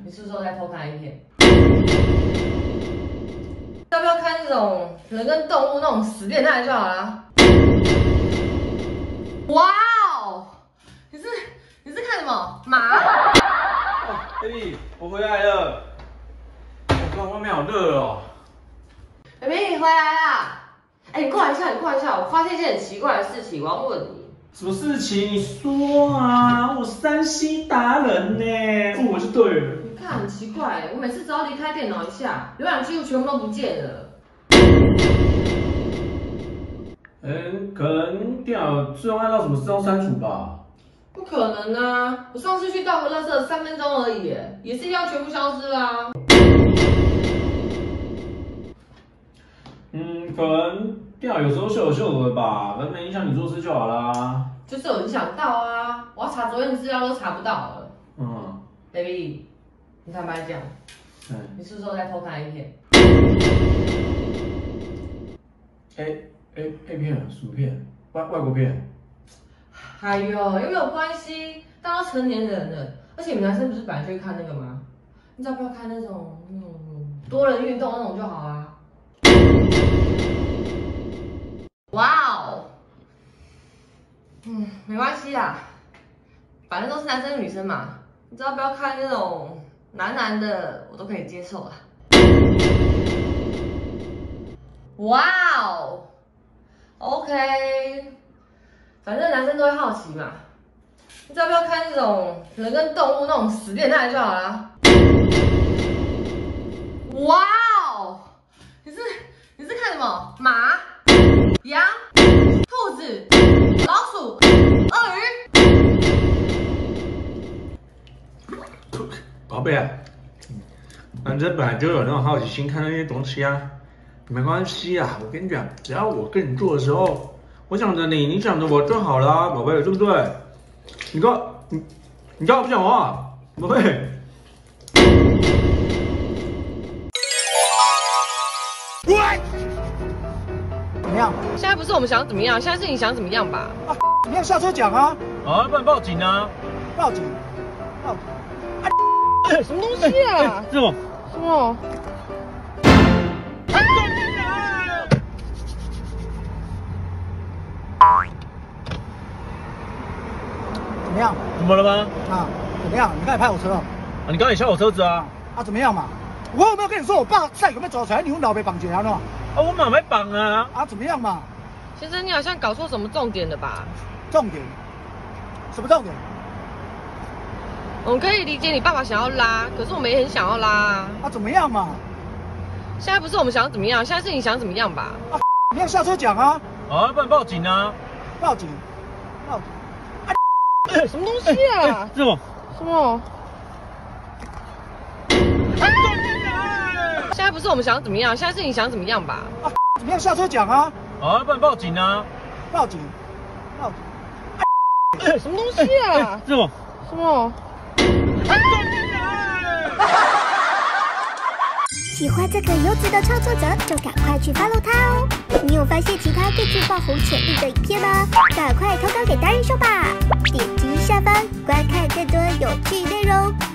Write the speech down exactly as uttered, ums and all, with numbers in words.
你是不是在偷看 A 片？要不要看那种人跟动物那种死变态就好了？哇哦！你是你是看什么马？ 哦 ，baby， 我回来了。我看外面好热哦。 baby， 回来啦！哎、欸，你过来一下，你过来一下，我发现一件很奇怪的事情，我要问你。 什么事情？你说啊！我山西达人呢，问我就对了。 你看很奇怪，我每次只要离开电脑一下，浏览记录全部都不见了。 嗯，可能电脑自动按到什么自动删除吧？ 不可能啊！我上次去倒个垃圾三分钟而已，也是要全部消失啦。 嗯，可能电脑有时候秀有秀的吧，反正没影响你做事就好啦。 就是有影响到啊！我要查昨天的资料都查不到了。 嗯 ，baby， 你坦白讲， 嗯， 你是不是在偷看 A 片 ？A A A 片，薯片，外外国片。 哎呦，又没有关系，大家都成年人了，而且你们男生不是本来就会看那个吗？你只要不要看那种那种多人运动那种就好啊。哇哦！ 嗯，没关系啦，反正都是男生女生嘛，你只要不要看那种男男的，我都可以接受啦。哇哦 ，OK， 反正男生都会好奇嘛，你只要不要看那种人跟动物那种死变态就好啦。哇哦，你是你是看什么马、羊、兔子？ 老鼠、鳄鱼， 宝贝啊，男生本来就有那种好奇心，看那些东西啊，没关系啊。我跟你讲，只要我跟你做的时候，我想着你，你想着我就好啦，宝贝，对不对？你干，你你干嘛不讲话，宝贝？ 喂，怎么样？ 现在不是我们想怎么样，现在是你想怎么样吧？ 啊，怎么样？下车讲啊！ 啊，不然报警啊！ 报警！报警！ 哎，什么东西啊？ 这种什么？ 怎么样？ 怎么了吗？ 啊，怎么样？你刚才拍我车啊？ 啊，你刚才敲我车子啊？ 啊，怎么样嘛？我有没有跟你说我爸赛有没有走起来？你用老被绑起来了？ 啊，我马没绑啊！ 啊，怎么样嘛？ 先生，你好像搞错什么重点了吧？ 重点？什么重点？ 我们可以理解你爸爸想要拉，可是我们也很想要拉啊。 啊，怎么样嘛？ 现在不是我们想怎么样，现在是你想怎么样吧？ 啊，你要下车讲啊！ 啊，不然报警啊！ 报警！报警！ 哎，什么东西啊？ 这种什么？现在不是我们想怎么样，现在是你想怎么样吧？ 啊，怎么样？下车讲啊！ 啊，不然报警啊！ 报警！报警！ 哎，什么东西啊？ 这种什么？ 喜欢这个优质的创作者，就赶快去 follow 他哦！你有发现其他更具爆红潜力的影片吗？赶快投稿给达人秀吧！点击下方观看更多有趣内容。